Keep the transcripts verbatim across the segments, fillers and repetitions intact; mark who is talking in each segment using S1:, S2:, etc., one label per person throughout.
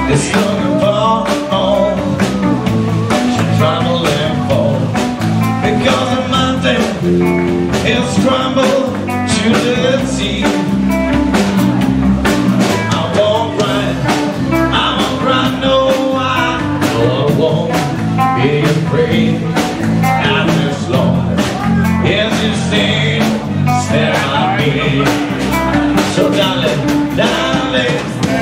S1: It's looking for home. She's traveling for, because the mountain is crumbled to the sea. I won't cry, I won't cry, no, I know I won't be afraid. And this Lord, yes, you stay, stay by me. So darling, darling,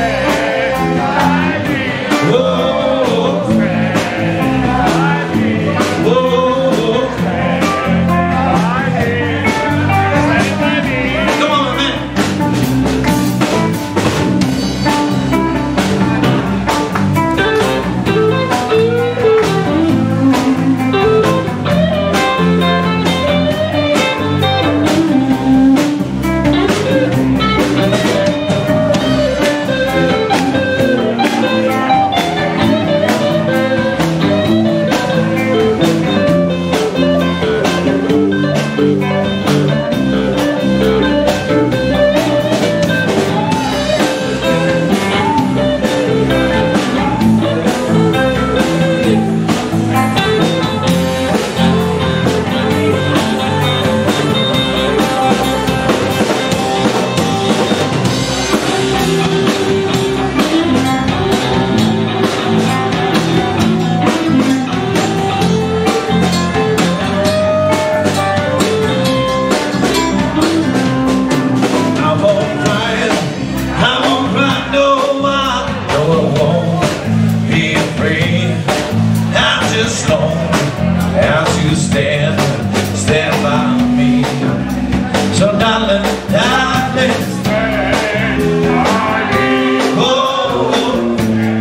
S1: as long as you stand, stand by me. So darling, darling, stand by me. Oh, oh,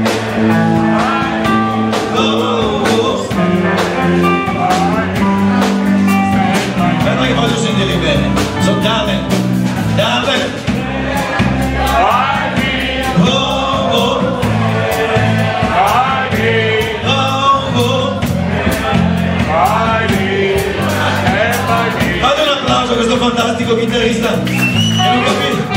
S1: oh, stand by me. Stand by me. Voglio sentire bene. So darling, darling. Questo fantastico chitarrista che non capisco.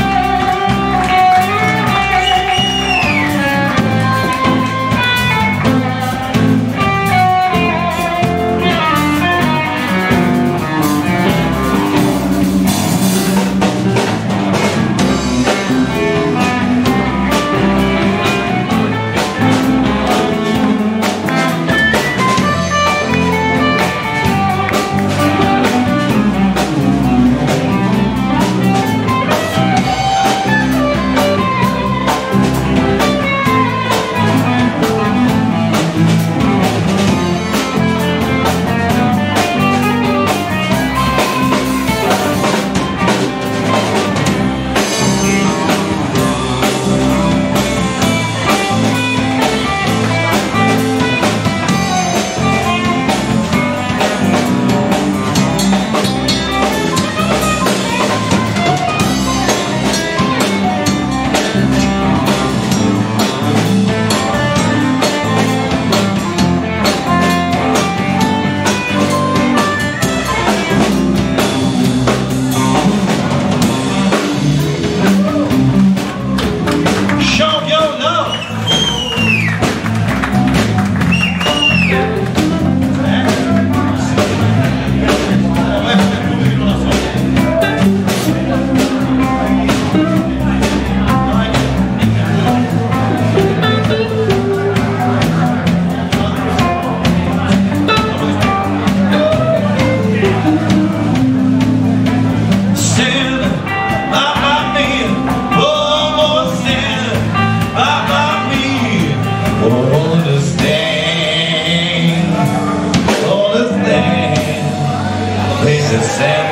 S1: Understand, all the things, places